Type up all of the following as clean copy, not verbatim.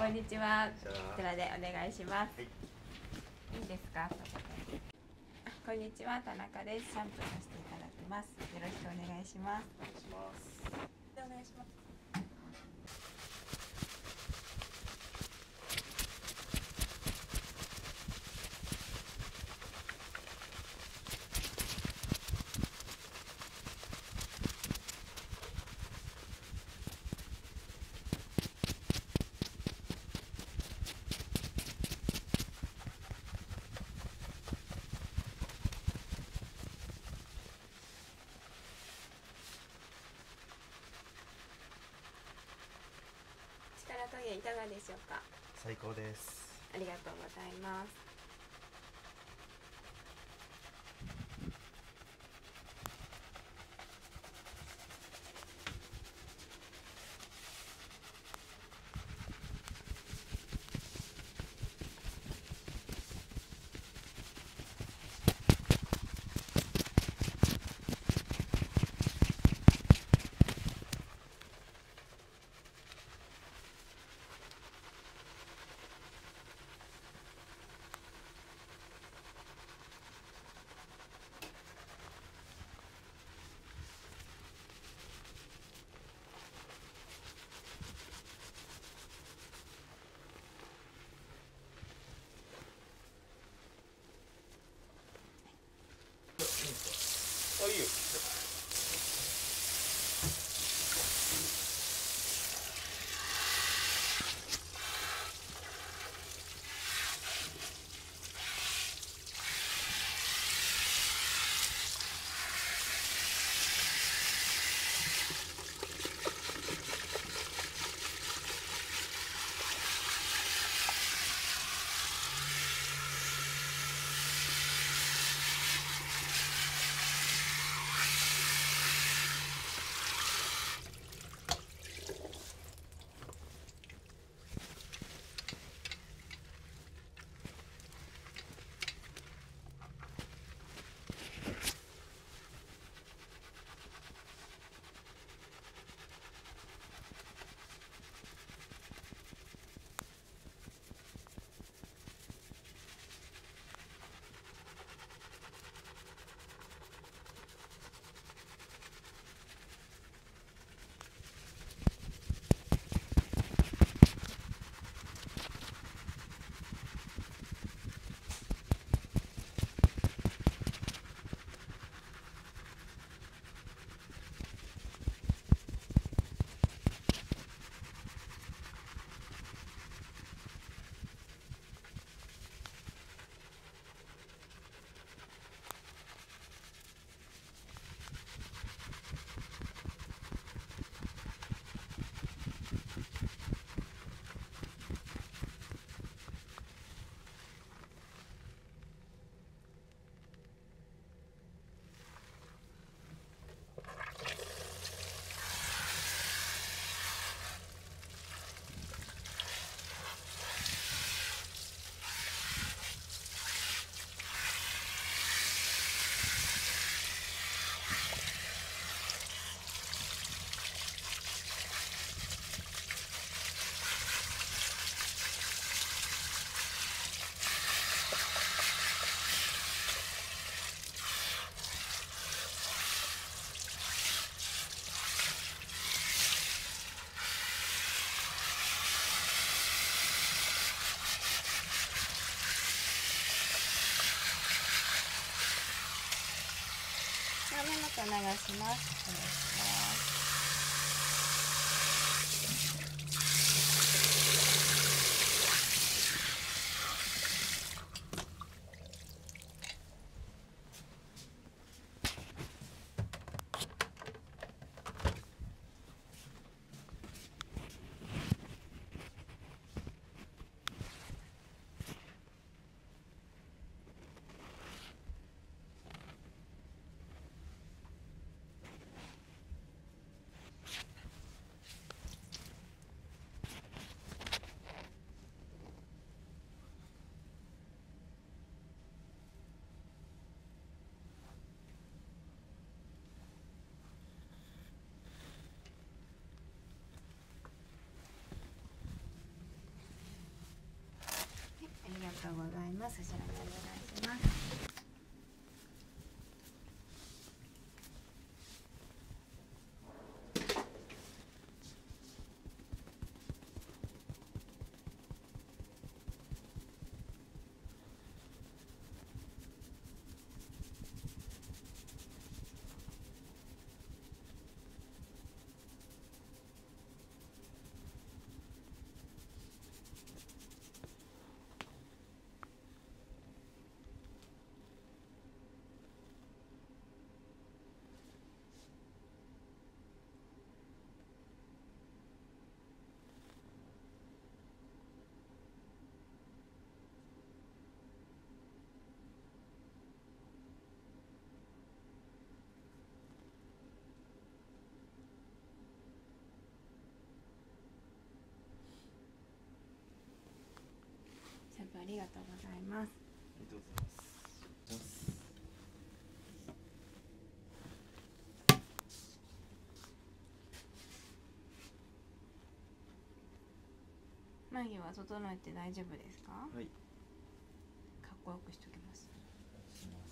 こんにちは。 ここちらでお願いします。 はい。 いいですか？こんにちは、田中です。シャンプーさせていただきます。よろしくお願いします。 お願いします。 お願いします。力加減いかがでしょうか？ 最高です。 ありがとうございます。 あ、いいよ。目元流します。お願いします。 ます。そちらにお願いします。シャンプーありがとうございます。 ありがとうございます。 眉毛は整えて大丈夫ですか？ はい。 かっこよくしときます。 します。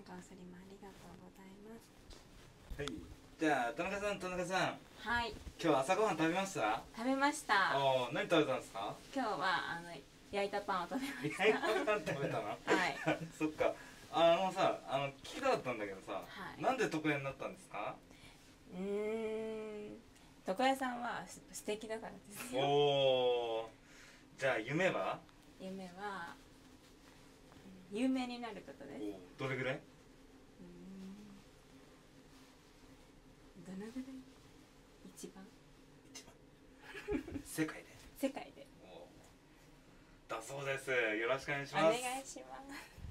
カウンセリングありがとうございます。 はい。じゃあ田中さん、 はい、 今日朝ごはん食べました？ 食べました。 おお、何食べたんですか？ 今日は焼いたパンを食べました。 焼いたパン食べたの？ はい。 そっか。聞きたかったんだけどさ、 はい、 なんで床屋になったんですか？ 床屋さんは素敵だからですよ。 おお。じゃあ夢は？ 夢は有名になることです。 おどれぐらい？ どのぐらい？一番？ 世界で？ 世界で。 だそうです。よろしくお願いします。 お願いします。